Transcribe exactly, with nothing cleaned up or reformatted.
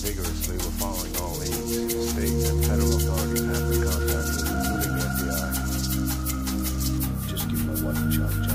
vigorously. We're following all leads. State and federal authorities have been contacted, including the F B I. Just give my wife a charge.